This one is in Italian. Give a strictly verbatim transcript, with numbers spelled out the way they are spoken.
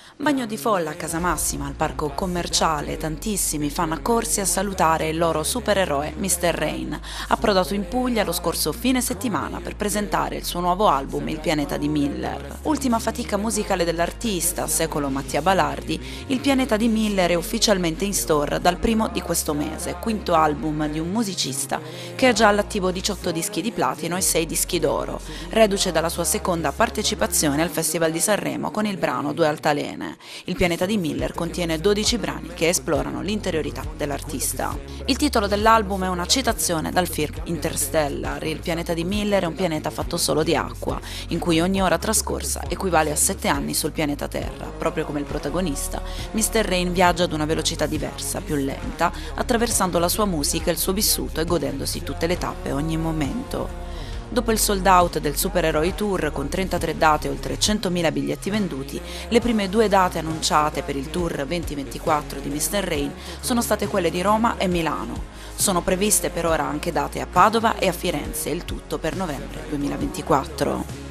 Bagno di folla a casa Massima, al parco commerciale, tantissimi fanno accorsi a salutare il loro supereroe mister Rain, approdato in Puglia lo scorso fine settimana per presentare il suo nuovo album Il pianeta di Miller. Ultima fatica musicale dell'artista, secolo Mattia Balardi, Il pianeta di Miller è ufficialmente in store dal primo di questo mese, quinto album di un musicista che ha già all'attivo diciotto dischi di platino e sei dischi d'oro, reduce dalla sua seconda partecipazione al Festival di Sanremo con il brano Due altalene. Il pianeta di Miller contiene dodici brani che esplorano l'interiorità dell'artista. Il titolo dell'album è una citazione dal film Interstellar. Il pianeta di Miller è un pianeta fatto solo di acqua, in cui ogni ora trascorsa equivale a sette anni sul pianeta Terra. Proprio come il protagonista, mister Rain viaggia ad una velocità diversa, più lenta, attraversando la sua musica e il suo vissuto e godendosi tutte le tappe e ogni momento. Dopo il sold out del Supereroi Tour con trentatré date e oltre centomila biglietti venduti, le prime due date annunciate per il Tour venti ventiquattro di mister Rain sono state quelle di Roma e Milano. Sono previste per ora anche date a Padova e a Firenze, il tutto per novembre duemilaventiquattro.